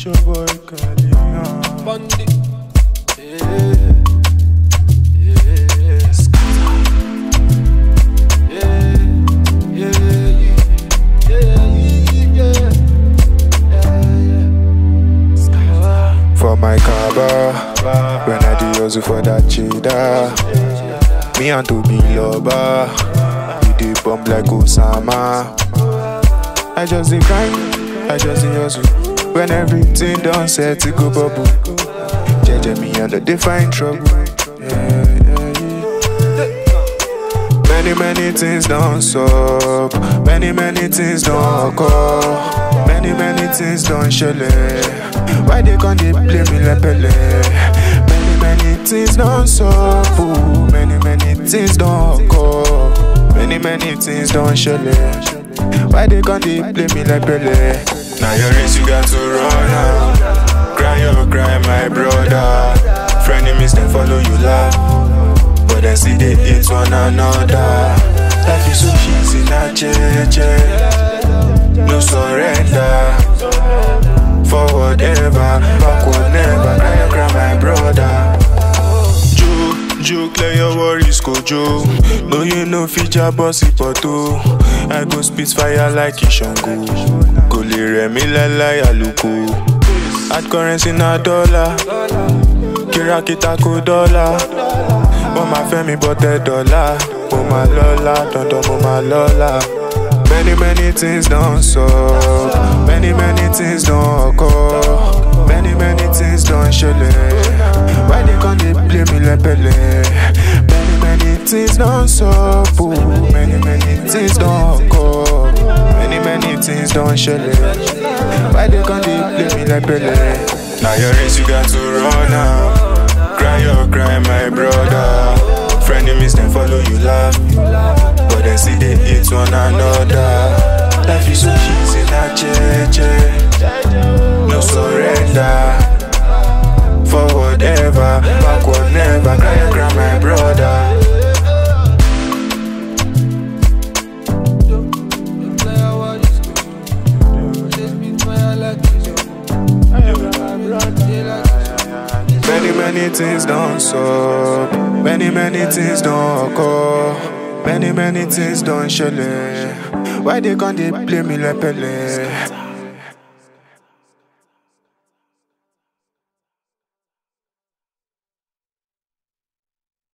your boy Kalina. Bandit. For my kaba, when I do hustle for that cheddar, me and to be lover, we dey bomb like Osama. I just dey grind, I just dey hustle. When everything done set to go bubble, JJ me and they find trouble. Many things don't sup, many things don't occur, many things don't shele. Why they can't they play me like Pele? Many things don't sup, ooh. Many things don't occur, many things don't shele. Why they can't they play me like Pele? Now your race you got to run out. Cry, my brother. Frenemies they follow you laugh, but then see they hate one another. Life is so easy, not cheche. No surrender. Forward ever, backward never. Cry, my brother. Joe, clear your worries, Kojo. No, you know feature bossy poto. I go spit fire like Ishango. Go lere me like Aluko. At currency na dollar. Kira kitako dollar. Mama femi but $1. Mama lola, don't mama lola. Many things don't sup, many things don't occur, many things don't shele. Why they can't they play me like Pele? Many things don't sup, ooh. Many things don't occur, many things don't shele. Why they can't they play me like Pele? Now your race you got to run out. Cry, my brother. Frenemies then follow you laugh, but then see they hate one another. Life is so easy, not cheche. No surrender. Forward ever, backward never. Cry, my brother. Many things don't sup, many things don't occur, many things don't shele. Why they can't they play me like Pele?